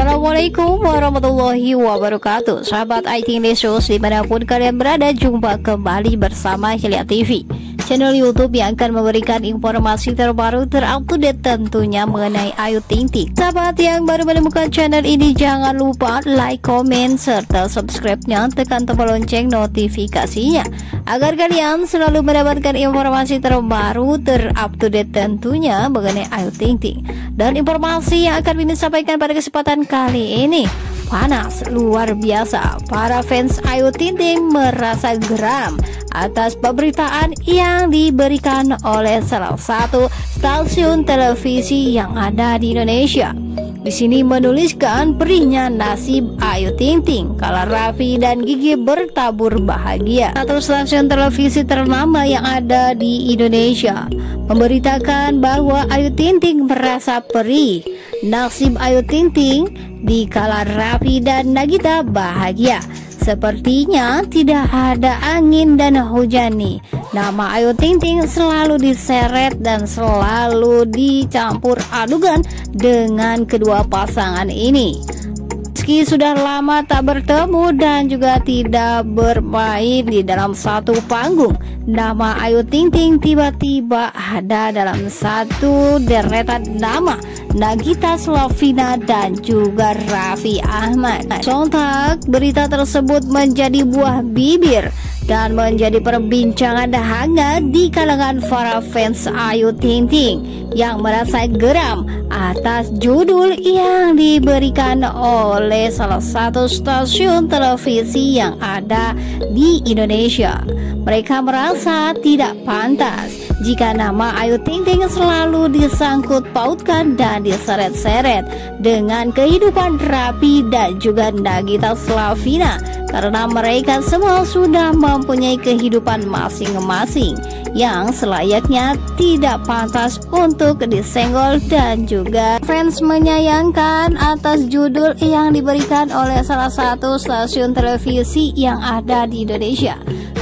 Assalamualaikum warahmatullahi wabarakatuh. Sahabat IT News dimanapun kalian berada, jumpa kembali bersama Hilya TV, channel YouTube yang akan memberikan informasi terbaru terupdate tentunya mengenai Ayu Ting Ting. Sahabat yang baru menemukan channel ini, jangan lupa like, comment, serta subscribe-nya, tekan tombol lonceng notifikasinya agar kalian selalu mendapatkan informasi terbaru terupdate tentunya mengenai Ayu Ting Ting. Dan informasi yang akan ini sampaikan pada kesempatan kali ini panas luar biasa. Para fans Ayu Ting Ting merasa geram atas pemberitaan yang diberikan oleh salah satu stasiun televisi yang ada di Indonesia. Di sini menuliskan perihnya nasib Ayu Ting Ting kala Raffi dan Gigi bertabur bahagia. Satu stasiun televisi ternama yang ada di Indonesia memberitakan bahwa Ayu Ting Ting merasa perih nasib Ayu Ting Ting di kala Raffi dan Nagita bahagia. Sepertinya tidak ada angin dan hujan nih. Nama Ayu Ting Ting selalu diseret dan selalu dicampur adukan dengan kedua pasangan ini. Meski sudah lama tak bertemu dan juga tidak bermain di dalam satu panggung, nama Ayu Ting Ting tiba-tiba ada dalam satu deretan nama Nagita Slavina dan juga Raffi Ahmad. Sontak berita tersebut menjadi buah bibir dan menjadi perbincangan hangat di kalangan para fans Ayu Ting Ting yang merasa geram atas judul yang diberikan oleh salah satu stasiun televisi yang ada di Indonesia. Mereka merasa tidak pantas jika nama Ayu Ting Ting selalu disangkut pautkan dan diseret-seret dengan kehidupan Raffi dan juga Nagita Slavina, karena mereka semua sudah mempunyai kehidupan masing-masing yang selayaknya tidak pantas untuk disenggol. Dan juga fans menyayangkan atas judul yang diberikan oleh salah satu stasiun televisi yang ada di Indonesia,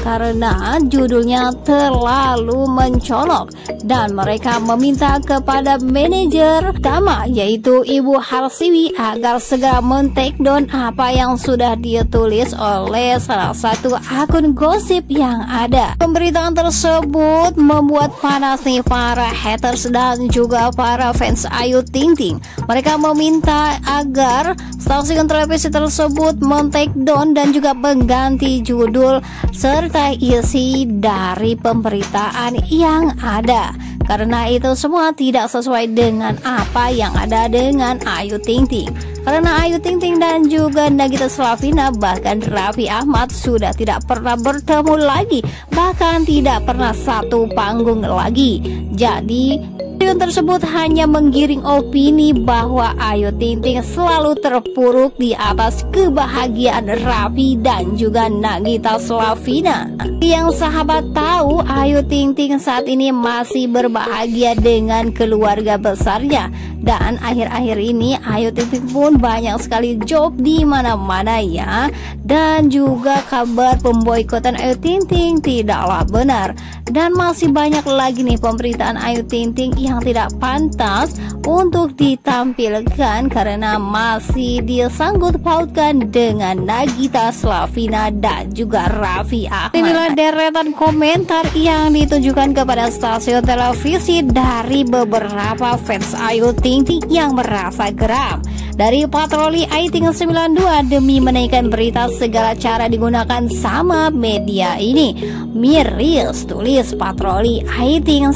karena judulnya terlalu mencolok dan mereka meminta kepada manajer utama yaitu Ibu Harsiwi agar segera men-take down apa yang sudah ditulis oleh salah satu akun gosip yang ada. Pemberitaan tersebut membuat panas nih para haters dan juga para fans Ayu Ting Ting. Mereka meminta agar stasiun televisi tersebut men-take down dan juga mengganti judul serta isi dari pemberitaan yang ada, karena itu semua tidak sesuai dengan apa yang ada dengan Ayu Ting Ting. Karena Ayu Ting Ting dan juga Nagita Slavina bahkan Raffi Ahmad sudah tidak pernah bertemu lagi, bahkan tidak pernah satu panggung lagi. Jadi stasiun tersebut hanya menggiring opini bahwa Ayu Ting Ting selalu terpuruk di atas kebahagiaan Raffi dan juga Nagita Slavina. Yang sahabat tahu, Ayu Ting Ting saat ini masih berbahagia dengan keluarga besarnya, dan akhir-akhir ini Ayu Ting Ting pun banyak sekali job di mana-mana ya. Dan juga kabar pemboikotan Ayu Ting Ting tidaklah benar, dan masih banyak lagi nih pemberitaan Ayu Ting Ting yang tidak pantas untuk ditampilkan karena masih disangkut pautkan dengan Nagita Slavina dan juga Raffi Ahmad. Inilah deretan komentar yang ditujukan kepada stasiun televisi dari beberapa fans Ayu Ting Ting yang merasa geram. Dari Patroli Ayu Ting 92 demi menaikkan berita segala cara digunakan sama media ini. Miris, tulis Patroli Ayu Ting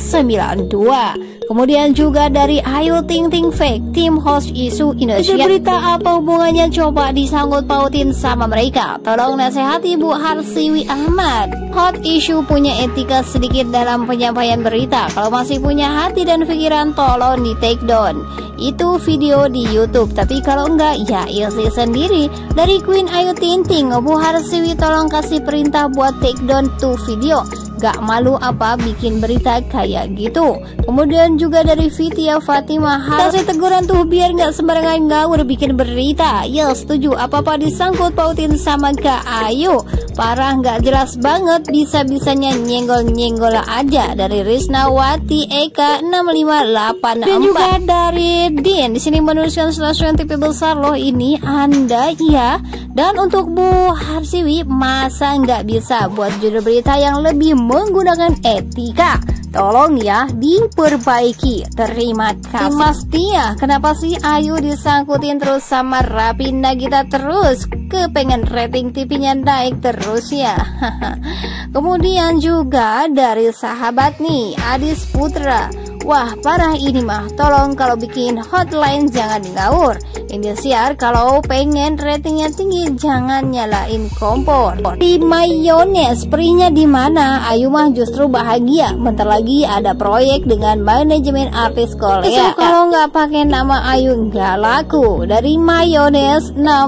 92. Kemudian juga dari Ayu Ting Ting Fake, tim host isu Indonesia. Itu berita apa hubungannya, coba disangkut pautin sama mereka? Tolong nasihati Bu Harsiwi Ahmad. Hot issue punya etika sedikit dalam penyampaian berita. Kalau masih punya hati dan pikiran, tolong di take down itu video di YouTube. Tapi kalau enggak, ya isi sendiri. Dari Queen Ayu Ting Ting, Bu Harsiwi tolong kasih perintah buat take down tuh video. Gak malu apa bikin berita kayak gitu. Kemudian juga dari Vidya Fatimah, kasih teguran tuh biar gak sembarangan ngawur bikin berita. Ya setuju, apa-apa disangkut pautin sama Kak Ayu. Parah, gak jelas banget, bisa-bisanya nyenggol-nyenggol aja. Dari Risnawati Eka 6584. Dan juga dari Muhyiddin di sini menuliskan stasiun TV besar loh ini Anda ya. Dan untuk Bu Harsiwi, masa nggak bisa buat judul berita yang lebih menggunakan etika? Tolong ya diperbaiki. Terima kasih. Mas Tia, kenapa sih Ayu disangkutin terus sama Raffi Nagita terus? Kepengen rating TV-nya naik terus ya. Kemudian juga dari sahabat nih, Adis Putra. Wah parah ini mah, tolong kalau bikin hotline jangan ngawur. Indosiar kalau pengen ratingnya tinggi jangan nyalain kompor. Di mayones, perinya di mana? Ayu mah justru bahagia, bentar lagi ada proyek dengan manajemen artis Korea. Kalau nggak pakai nama Ayu nggak laku. Dari mayones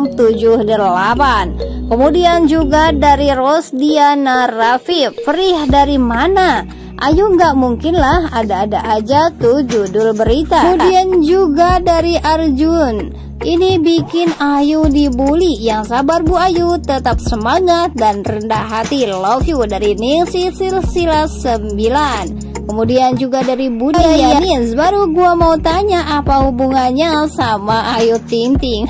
678. Kemudian juga dari Rosdiana Rafif, perih dari mana? Ayu nggak mungkin lah, ada-ada aja tuh judul berita. Kemudian juga dari Arjun, ini bikin Ayu dibully. Yang sabar Bu Ayu, tetap semangat dan rendah hati. Love you dari Ningsi Silsila 9. Kemudian juga dari Budaya Nins, baru gua mau tanya apa hubungannya sama Ayu Ting Ting.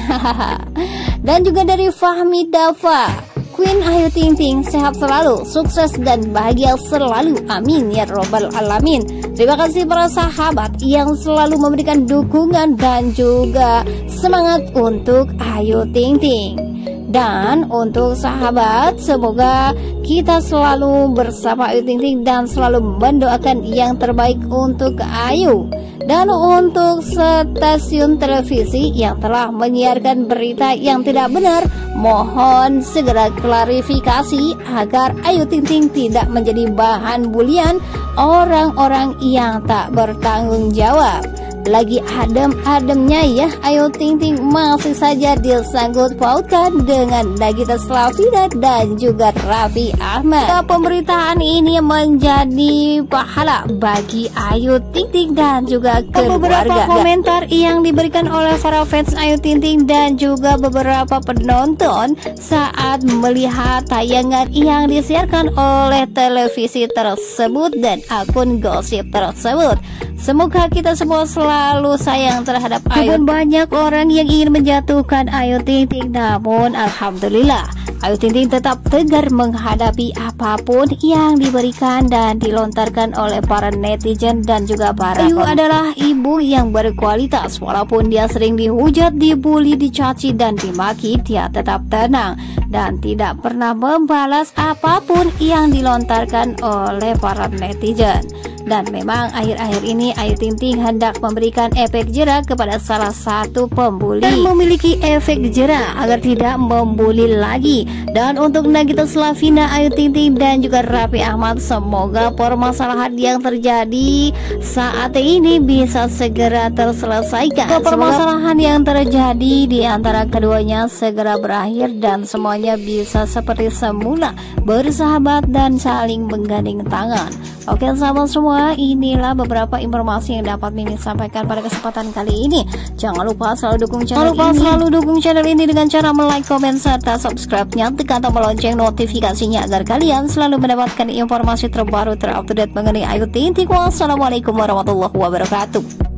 Dan juga dari Fahmi Dava, Queen Ayu Ting Ting sehat selalu, sukses dan bahagia selalu, amin ya robbal alamin. Terima kasih para sahabat yang selalu memberikan dukungan dan juga semangat untuk Ayu Ting Ting. Dan untuk sahabat, semoga kita selalu bersama Ayu Ting Ting dan selalu mendoakan yang terbaik untuk Ayu. Dan untuk stasiun televisi yang telah menyiarkan berita yang tidak benar, mohon segera klarifikasi agar Ayu Ting Ting tidak menjadi bahan bulian orang-orang yang tak bertanggung jawab. Lagi adem-ademnya ya, Ayu Ting Ting masih saja disangkut pautkan dengan Nagita Slavina dan juga Raffi Ahmad. Pemberitaan ini menjadi pahala bagi Ayu Ting Ting dan juga keluarga. Beberapa komentar yang diberikan oleh para fans Ayu Ting Ting dan juga beberapa penonton saat melihat tayangan yang disiarkan oleh televisi tersebut dan akun gosip tersebut. Semoga kita semua selalu sayang terhadap Ayu. Banyak orang yang ingin menjatuhkan Ayu Ting Ting, namun alhamdulillah Ayu Ting Ting tetap tegar menghadapi apapun yang diberikan dan dilontarkan oleh para netizen dan juga para Ayu adalah ibu yang berkualitas. Walaupun dia sering dihujat, dibully, dicaci dan dimaki, dia tetap tenang dan tidak pernah membalas apapun yang dilontarkan oleh para netizen. Dan memang akhir-akhir ini Ayu Ting Ting hendak memberikan efek jera kepada salah satu pembuli dan memiliki efek jera agar tidak membuli lagi. Dan untuk Nagita Slavina, Ayu Ting Ting dan juga Raffi Ahmad, semoga permasalahan yang terjadi saat ini bisa segera terselesaikan. Permasalahan yang terjadi di antara keduanya segera berakhir dan semuanya bisa seperti semula, bersahabat dan saling menggandeng tangan. Oke sahabat semua, inilah beberapa informasi yang dapat Mimin sampaikan pada kesempatan kali ini. Jangan lupa selalu dukung channel ini dengan cara like, komen, serta subscribe-nya. Tekan tombol lonceng notifikasinya agar kalian selalu mendapatkan informasi terbaru terupdate mengenai Ayu Ting Ting. Wassalamualaikum warahmatullahi wabarakatuh.